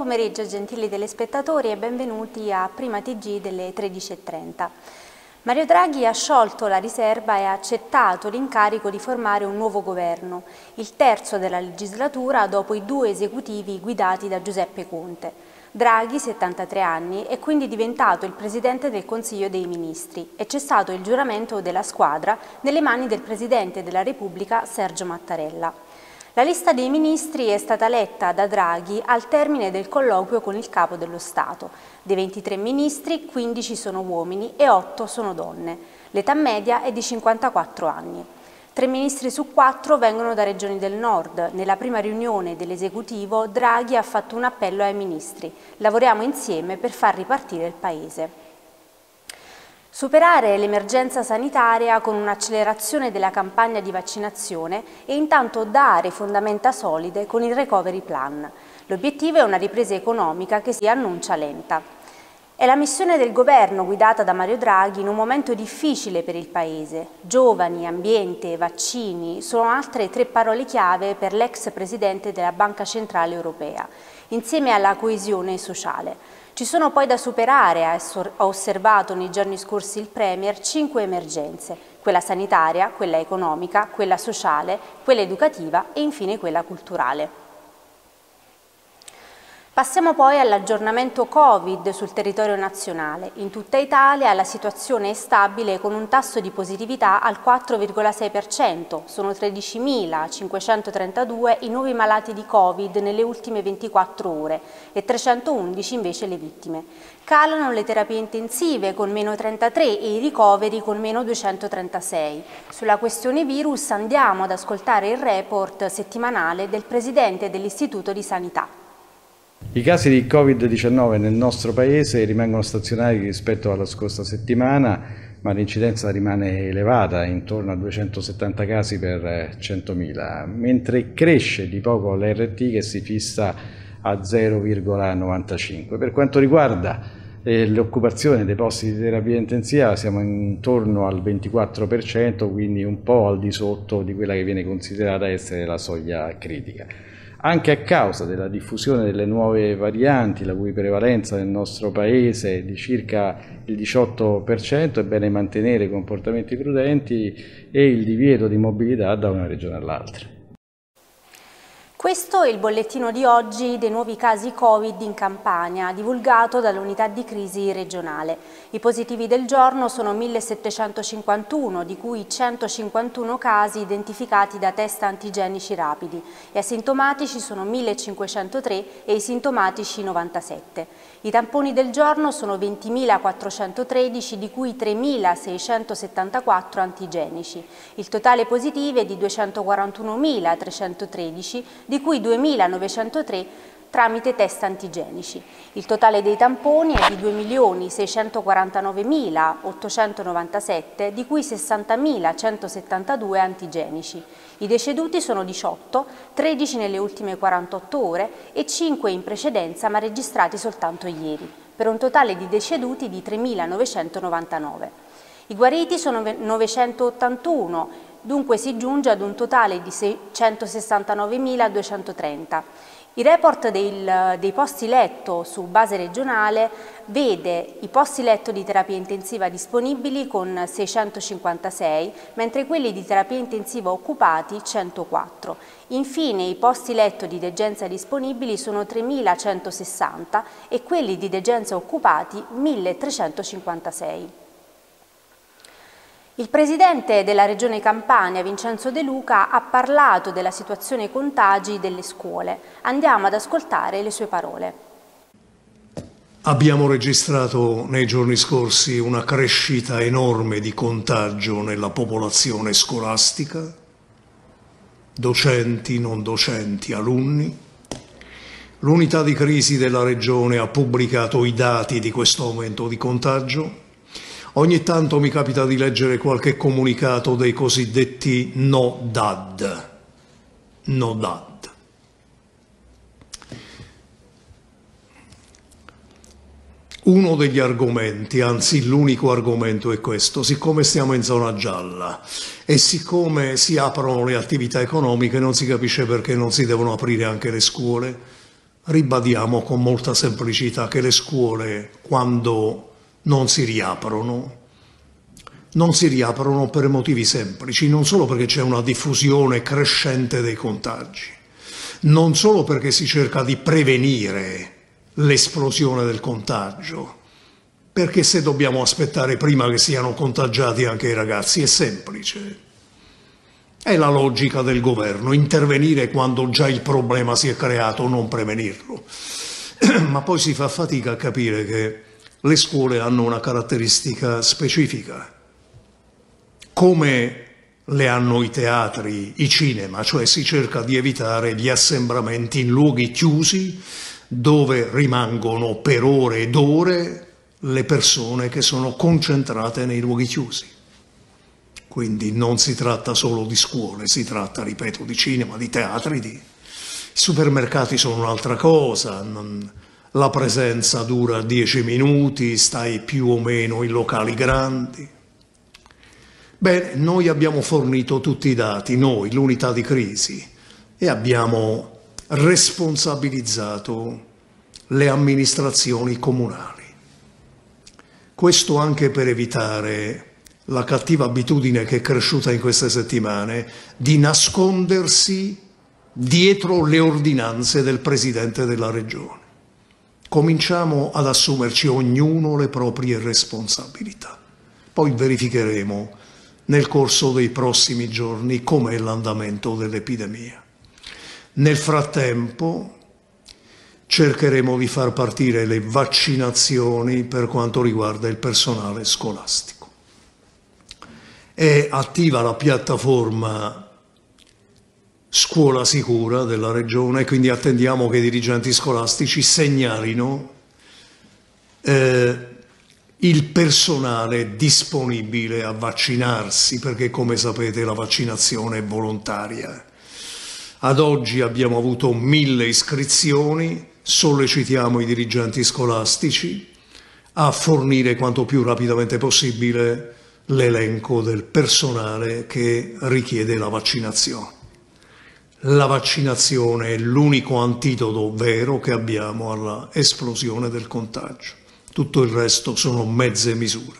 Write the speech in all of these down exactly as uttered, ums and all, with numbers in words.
pomeriggio gentili telespettatori e benvenuti a Prima T G delle tredici e trenta. Mario Draghi ha sciolto la riserva e ha accettato l'incarico di formare un nuovo governo, il terzo della legislatura dopo i due esecutivi guidati da Giuseppe Conte. Draghi, settantatré anni, è quindi diventato il Presidente del Consiglio dei Ministri e c'è stato il giuramento della squadra nelle mani del Presidente della Repubblica Sergio Mattarella. La lista dei ministri è stata letta da Draghi al termine del colloquio con il Capo dello Stato. Dei ventitré ministri, quindici sono uomini e otto sono donne. L'età media è di cinquantaquattro anni. Tre ministri su quattro vengono da regioni del nord. Nella prima riunione dell'esecutivo Draghi ha fatto un appello ai ministri. Lavoriamo insieme per far ripartire il Paese. Superare l'emergenza sanitaria con un'accelerazione della campagna di vaccinazione e intanto dare fondamenta solide con il Recovery Plan. L'obiettivo è una ripresa economica che si annuncia lenta. È la missione del governo guidata da Mario Draghi in un momento difficile per il Paese. Giovani, ambiente, vaccini sono altre tre parole chiave per l'ex presidente della Banca Centrale Europea, insieme alla coesione sociale. Ci sono poi da superare, ha osservato nei giorni scorsi il Premier, cinque emergenze: quella sanitaria, quella economica, quella sociale, quella educativa e infine quella culturale. Passiamo poi all'aggiornamento Covid sul territorio nazionale. In tutta Italia la situazione è stabile con un tasso di positività al quattro virgola sei per cento. Sono tredicimilacinquecentotrentadue i nuovi malati di Covid nelle ultime ventiquattro ore e trecentoundici invece le vittime. Calano le terapie intensive con meno trentatré e i ricoveri con meno duecentotrentasei. Sulla questione virus andiamo ad ascoltare il report settimanale del Presidente dell'Istituto di Sanità. I casi di Covid diciannove nel nostro Paese rimangono stazionari rispetto alla scorsa settimana, ma l'incidenza rimane elevata, intorno a duecentosettanta casi per centomila, mentre cresce di poco l'R T che si fissa a zero virgola novantacinque. Per quanto riguarda eh, l'occupazione dei posti di terapia intensiva siamo intorno al ventiquattro per cento, quindi un po' al di sotto di quella che viene considerata essere la soglia critica. Anche a causa della diffusione delle nuove varianti, la cui prevalenza nel nostro Paese è di circa il diciotto per cento, è bene mantenere comportamenti prudenti e il divieto di mobilità da una regione all'altra. Questo è il bollettino di oggi dei nuovi casi Covid in Campania, divulgato dall'unità di crisi regionale. I positivi del giorno sono millesettecentocinquantuno, di cui centocinquantuno casi identificati da test antigenici rapidi. Gli asintomatici sono millecinquecentotré e i sintomatici novantasette. I tamponi del giorno sono ventimilaquattrocentotredici, di cui tremilaseicentosettantaquattro antigenici. Il totale positivi è di duecentoquarantunomilatrecentotredici, di cui duemilanovecentotré tramite test antigenici. Il totale dei tamponi è di due milioni seicentoquarantanovemilaottocentonovantasette, di cui sessantamilacentosettantadue antigenici. I deceduti sono diciotto, tredici nelle ultime quarantotto ore e cinque in precedenza ma registrati soltanto ieri, per un totale di deceduti di tremilanovecentovantanove. I guariti sono novecentottantuno, dunque si giunge ad un totale di centosessantanovemiladuecentotrenta. Il report del, dei posti letto su base regionale vede i posti letto di terapia intensiva disponibili con seicentocinquantasei, mentre quelli di terapia intensiva occupati centoquattro. Infine i posti letto di degenza disponibili sono tremilacentosessanta e quelli di degenza occupati milletrecentocinquantasei. Il Presidente della Regione Campania, Vincenzo De Luca, ha parlato della situazione contagi delle scuole. Andiamo ad ascoltare le sue parole. Abbiamo registrato nei giorni scorsi una crescita enorme di contagio nella popolazione scolastica, docenti, non docenti, alunni. L'unità di crisi della Regione ha pubblicato i dati di questo aumento di contagio. Ogni tanto mi capita di leggere qualche comunicato dei cosiddetti no D A D. No D A D. Uno degli argomenti, anzi l'unico argomento è questo: siccome stiamo in zona gialla e siccome si aprono le attività economiche, non si capisce perché non si devono aprire anche le scuole. ribadiamo con molta semplicità che le scuole, quando non si riaprono, non si riaprono per motivi semplici, non solo perché c'è una diffusione crescente dei contagi, non solo perché si cerca di prevenire l'esplosione del contagio, perché se dobbiamo aspettare prima che siano contagiati anche i ragazzi è semplice. È la logica del governo, intervenire quando già il problema si è creato, non prevenirlo. Ma poi si fa fatica a capire che le scuole hanno una caratteristica specifica, come le hanno i teatri, i cinema, cioè si cerca di evitare gli assembramenti in luoghi chiusi dove rimangono per ore ed ore le persone che sono concentrate nei luoghi chiusi. Quindi non si tratta solo di scuole, si tratta, ripeto, di cinema, di teatri, di... i supermercati sono un'altra cosa, non... la presenza dura dieci minuti, stai più o meno in locali grandi. Bene, noi abbiamo fornito tutti i dati, noi, l'unità di crisi, e abbiamo responsabilizzato le amministrazioni comunali. Questo anche per evitare la cattiva abitudine che è cresciuta in queste settimane di nascondersi dietro le ordinanze del Presidente della Regione. Cominciamo ad assumerci ognuno le proprie responsabilità. Poi verificheremo nel corso dei prossimi giorni com'è l'andamento dell'epidemia. Nel frattempo cercheremo di far partire le vaccinazioni per quanto riguarda il personale scolastico. È attiva la piattaforma Scuola Sicura della Regione, quindi attendiamo che i dirigenti scolastici segnalino eh, il personale disponibile a vaccinarsi, perché come sapete la vaccinazione è volontaria. Ad oggi abbiamo avuto mille iscrizioni, sollecitiamo i dirigenti scolastici a fornire quanto più rapidamente possibile l'elenco del personale che richiede la vaccinazione. La vaccinazione è l'unico antidoto vero che abbiamo alla esplosione del contagio. Tutto il resto sono mezze misure.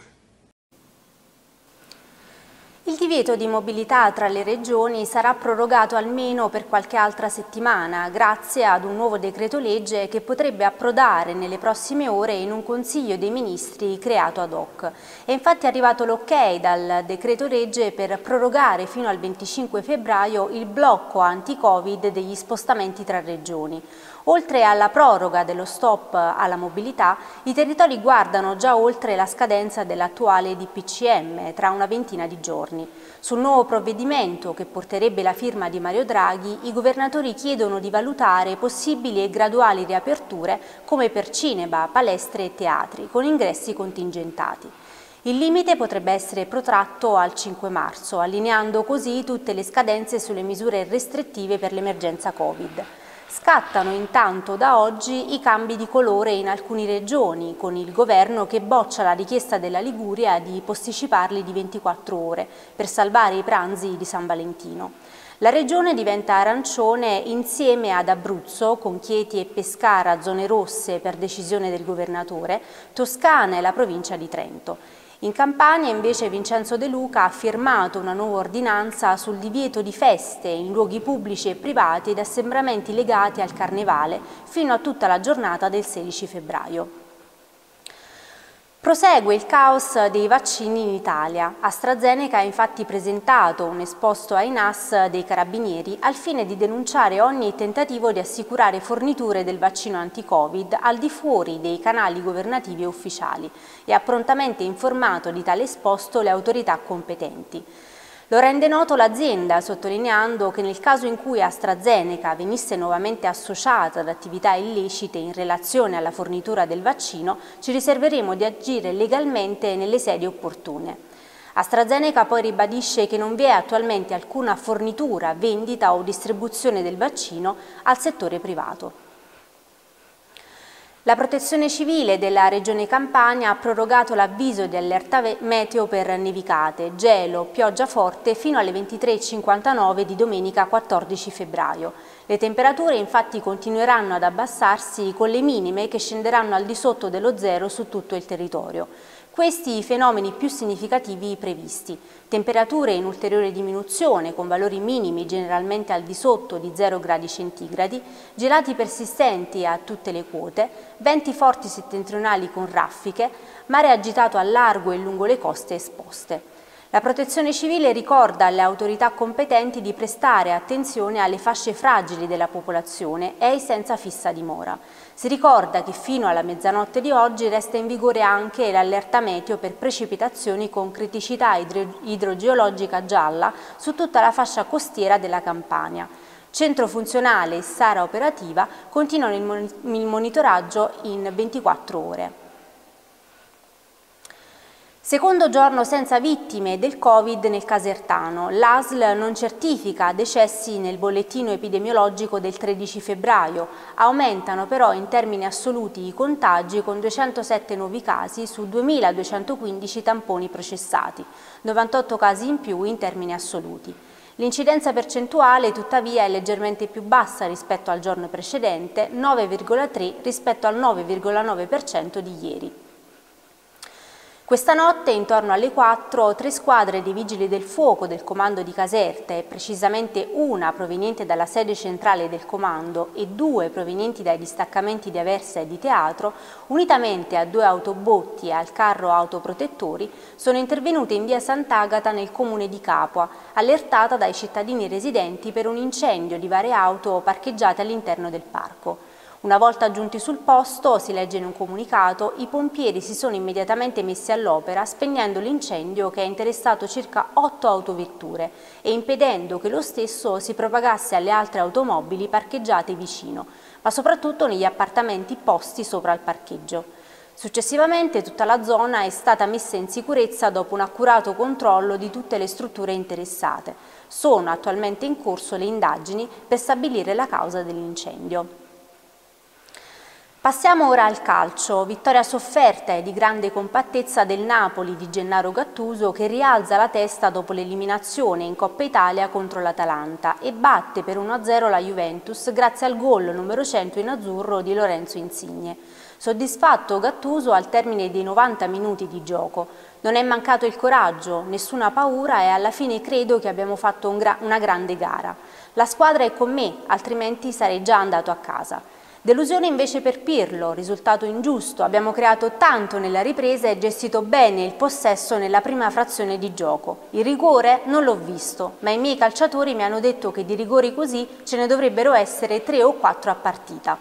Il divieto di mobilità tra le regioni sarà prorogato almeno per qualche altra settimana grazie ad un nuovo decreto legge che potrebbe approdare nelle prossime ore in un Consiglio dei Ministri creato ad hoc. È infatti arrivato l'ok dal decreto legge per prorogare fino al venticinque febbraio il blocco anti-Covid degli spostamenti tra regioni. Oltre alla proroga dello stop alla mobilità, i territori guardano già oltre la scadenza dell'attuale D P C M tra una ventina di giorni. Sul nuovo provvedimento, che porterebbe la firma di Mario Draghi, i governatori chiedono di valutare possibili e graduali riaperture come per cinema, palestre e teatri, con ingressi contingentati. Il limite potrebbe essere protratto al cinque marzo, allineando così tutte le scadenze sulle misure restrittive per l'emergenza Covid. Scattano intanto da oggi i cambi di colore in alcune regioni, con il governo che boccia la richiesta della Liguria di posticiparli di ventiquattro ore per salvare i pranzi di San Valentino. La regione diventa arancione insieme ad Abruzzo, con Chieti e Pescara zone rosse per decisione del governatore, Toscana e la provincia di Trento. In Campania invece Vincenzo De Luca ha firmato una nuova ordinanza sul divieto di feste in luoghi pubblici e privati ed assembramenti legati al Carnevale fino a tutta la giornata del sedici febbraio. Prosegue il caos dei vaccini in Italia. AstraZeneca ha infatti presentato un esposto ai N A S dei Carabinieri al fine di denunciare ogni tentativo di assicurare forniture del vaccino anti-Covid al di fuori dei canali governativi e ufficiali e ha prontamente informato di tale esposto le autorità competenti. Lo rende noto l'azienda, sottolineando che nel caso in cui AstraZeneca venisse nuovamente associata ad attività illecite in relazione alla fornitura del vaccino, ci riserveremo di agire legalmente nelle sedi opportune. AstraZeneca poi ribadisce che non vi è attualmente alcuna fornitura, vendita o distribuzione del vaccino al settore privato. La Protezione Civile della Regione Campania ha prorogato l'avviso di allerta meteo per nevicate, gelo, pioggia forte fino alle ventitré e cinquantanove di domenica quattordici febbraio. Le temperature infatti continueranno ad abbassarsi con le minime che scenderanno al di sotto dello zero su tutto il territorio. Questi i fenomeni più significativi previsti: temperature in ulteriore diminuzione con valori minimi generalmente al di sotto di zero gradi centigradi, gelati persistenti a tutte le quote, venti forti settentrionali con raffiche, mare agitato al largo e lungo le coste esposte. La Protezione Civile ricorda alle autorità competenti di prestare attenzione alle fasce fragili della popolazione e ai senza fissa dimora. Si ricorda che fino alla mezzanotte di oggi resta in vigore anche l'allerta meteo per precipitazioni con criticità idro- idrogeologica gialla su tutta la fascia costiera della Campania. Centro funzionale e Sara operativa continuano il, mon- il monitoraggio in ventiquattro ore. Secondo giorno senza vittime del Covid nel Casertano. L'A S L non certifica decessi nel bollettino epidemiologico del tredici febbraio. Aumentano però in termini assoluti i contagi con duecentosette nuovi casi su duemiladuecentoquindici tamponi processati, novantotto casi in più in termini assoluti. L'incidenza percentuale tuttavia è leggermente più bassa rispetto al giorno precedente, nove virgola tre rispetto al nove virgola nove per cento di ieri. Questa notte, intorno alle quattro, tre squadre dei Vigili del Fuoco del Comando di Caserta, e precisamente una proveniente dalla sede centrale del Comando e due provenienti dai distaccamenti di Aversa e di Teatro, unitamente a due autobotti e al carro autoprotettori, sono intervenute in via Sant'Agata nel comune di Capua, allertata dai cittadini residenti per un incendio di varie auto parcheggiate all'interno del parco. Una volta giunti sul posto, si legge in un comunicato, i pompieri si sono immediatamente messi all'opera spegnendo l'incendio che ha interessato circa otto autovetture e impedendo che lo stesso si propagasse alle altre automobili parcheggiate vicino, ma soprattutto negli appartamenti posti sopra il parcheggio. Successivamente tutta la zona è stata messa in sicurezza dopo un accurato controllo di tutte le strutture interessate. Sono attualmente in corso le indagini per stabilire la causa dell'incendio. Passiamo ora al calcio, vittoria sofferta e di grande compattezza del Napoli di Gennaro Gattuso che rialza la testa dopo l'eliminazione in Coppa Italia contro l'Atalanta e batte per uno a zero la Juventus grazie al gol numero cento in azzurro di Lorenzo Insigne. Soddisfatto Gattuso al termine dei novanta minuti di gioco. Non è mancato il coraggio, nessuna paura e alla fine credo che abbiamo fatto un gra- una grande gara. La squadra è con me, altrimenti sarei già andato a casa. Delusione invece per Pirlo, risultato ingiusto, abbiamo creato tanto nella ripresa e gestito bene il possesso nella prima frazione di gioco. Il rigore non l'ho visto, ma i miei calciatori mi hanno detto che di rigori così ce ne dovrebbero essere tre o quattro a partita.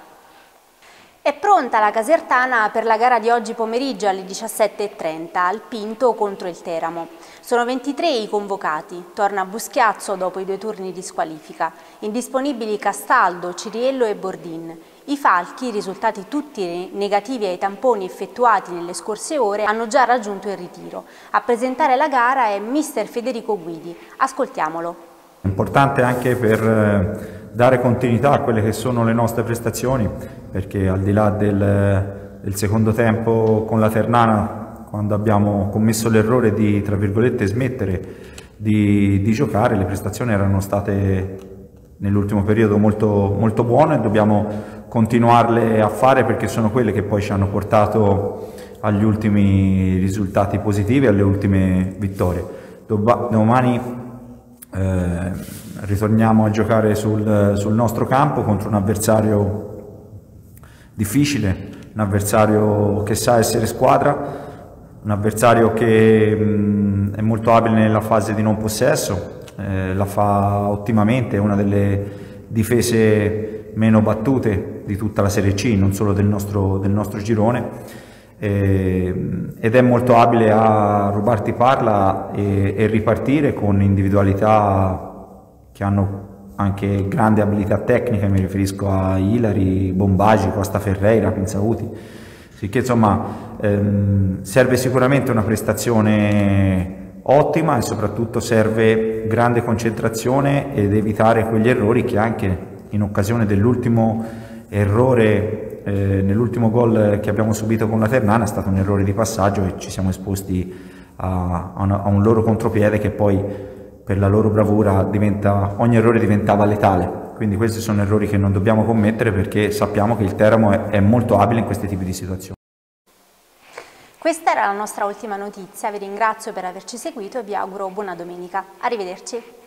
È pronta la Casertana per la gara di oggi pomeriggio alle diciassette e trenta al Pinto contro il Teramo. Sono ventitré i convocati, torna Buschiazzo dopo i due turni di squalifica, indisponibili Castaldo, Ciriello e Bordin. I falchi, risultati tutti negativi ai tamponi effettuati nelle scorse ore, hanno già raggiunto il ritiro. A presentare la gara è mister Federico Guidi. Ascoltiamolo. È importante anche per dare continuità a quelle che sono le nostre prestazioni, perché al di là del, del secondo tempo con la Ternana, quando abbiamo commesso l'errore di, tra virgolette, smettere di, di giocare, le prestazioni erano state nell'ultimo periodo molto, molto buone e dobbiamo continuarle a fare perché sono quelle che poi ci hanno portato agli ultimi risultati positivi, alle ultime vittorie. Doba, domani eh, ritorniamo a giocare sul, sul nostro campo contro un avversario difficile, un avversario che sa essere squadra, un avversario che mh, è molto abile nella fase di non possesso, eh, la fa ottimamente, è una delle difese meno battute di tutta la Serie C, non solo del nostro, del nostro girone, eh, ed è molto abile a rubarti palla e, e ripartire con individualità che hanno anche grande abilità tecnica, mi riferisco a Ilari, Bombagi, Costa Ferreira, Pinzauti, sicché insomma ehm, serve sicuramente una prestazione ottima e soprattutto serve grande concentrazione ed evitare quegli errori che anche in occasione dell'ultimo errore eh, nell'ultimo gol che abbiamo subito con la Ternana è stato un errore di passaggio e ci siamo esposti a, a, una, a un loro contropiede che poi per la loro bravura diventa, ogni errore diventava letale. Quindi questi sono errori che non dobbiamo commettere, perché sappiamo che il Teramo è, è molto abile in questi tipi di situazioni. Questa era la nostra ultima notizia, vi ringrazio per averci seguito e vi auguro buona domenica. Arrivederci.